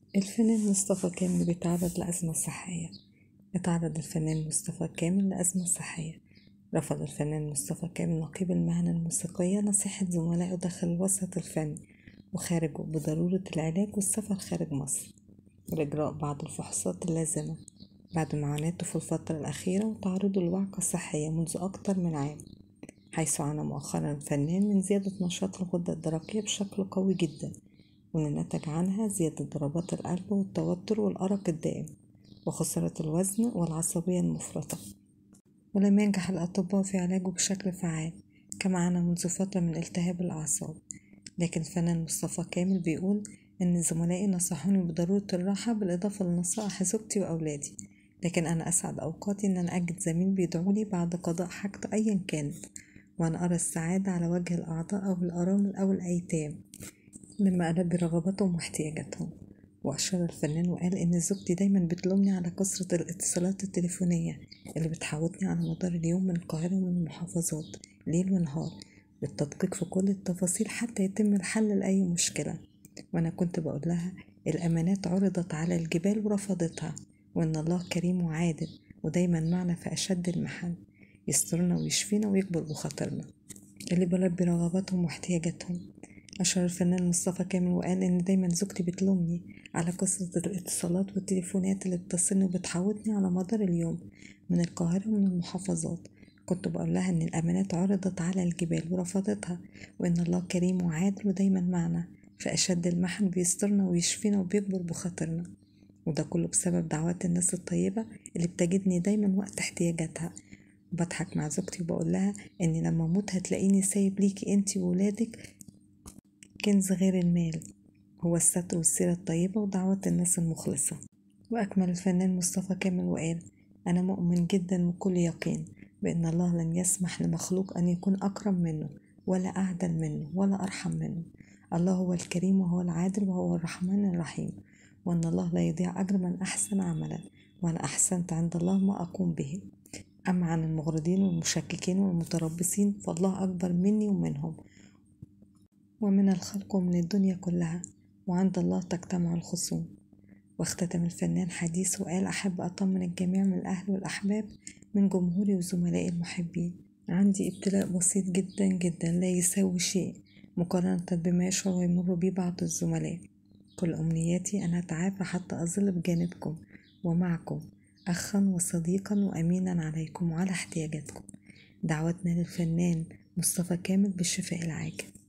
الفنان مصطفى كامل بيتعرض لأزمة صحية. اتعرض الفنان مصطفى كامل لأزمة صحية. رفض الفنان مصطفى كامل نقيب المهن الموسيقية نصيحة زملائه داخل الوسط الفني وخارجه بضرورة العلاج والسفر خارج مصر وإجراء بعض الفحوصات اللازمة بعد معاناته في الفترة الأخيرة وتعرضه لوعكة صحية منذ أكتر من عام، حيث عانى مؤخرا الفنان من زيادة نشاط الغدة الدرقية بشكل قوي جدا، واللي نتج عنها زيادة ضربات القلب والتوتر والأرق الدائم وخسارة الوزن والعصبية المفرطة. ولم ينجح الأطباء في علاجه بشكل فعال، كما عانى منذ فترة من التهاب الأعصاب. لكن الفنان مصطفى كامل بيقول إن زملائي نصحوني بضرورة الراحة بالإضافة لنصائح زوجتي وأولادي، لكن أنا أسعد أوقاتي إن أنا أجد زميل بيدعولي بعد قضاء حاجته أيا كانت، وأنا أرى السعادة على وجه الأعضاء أو الأرامل أو الأيتام مما ألبي رغباتهم واحتياجاتهم. وأشار الفنان وقال إن زوجتي دايما بتلومني على كثرة الاتصالات التليفونية اللي بتحاوطني على مدار اليوم من القاهرة ومن المحافظات ليل ونهار بالتدقيق في كل التفاصيل حتى يتم الحل لأي مشكلة، وأنا كنت بقول لها الأمانات عرضت على الجبال ورفضتها، وإن الله كريم وعادل ودايما معنا في أشد المحن، يسترنا ويشفينا ويكبر بخاطرنا اللي بلبي رغباتهم واحتياجاتهم. أشار الفنان مصطفى كامل وقال إن دايما زوجتي بتلومني على كثرة الاتصالات والتليفونات اللي بتصلني وبتحاوطني على مدار اليوم من القاهرة ومن المحافظات. كنت بقول لها إن الأمانات عرضت على الجبال ورفضتها، وإن الله كريم وعادل ودايما معنا في أشد المحن، بيسترنا ويشفينا وبيكبر بخاطرنا، وده كله بسبب دعوات الناس الطيبة اللي بتجدني دايما وقت احتياجاتها. وبضحك مع زوجتي وبقول لها إني لما أموت هتلاقيني سايب ليكي انتي وولادك كنز غير المال، هو الستر والسيرة الطيبة ودعوات الناس المخلصة. وأكمل الفنان مصطفى كامل وقال: أنا مؤمن جدا وكل يقين بأن الله لن يسمح لمخلوق أن يكون أكرم منه ولا أعدل منه ولا أرحم منه. الله هو الكريم وهو العادل وهو الرحمن الرحيم، وأن الله لا يضيع أجر من أحسن عملا، وأنا أحسنت عند الله ما أقوم به. أما عن المغرضين والمشككين والمتربصين فالله أكبر مني ومنهم ومن الخلق ومن الدنيا كلها، وعند الله تجتمع الخصوم. واختتم الفنان حديث وقال: أحب أطمن الجميع من الأهل والأحباب من جمهوري وزملائي المحبين، عندي ابتلاء بسيط جدا جدا لا يساوي شيء مقارنة بما يشعر ويمر بيه بعض الزملاء. كل أمنياتي أن أتعافى حتى أظل بجانبكم ومعكم أخا وصديقا وأمينا عليكم وعلى احتياجاتكم. دعوتنا للفنان مصطفى كامل بالشفاء العاجل.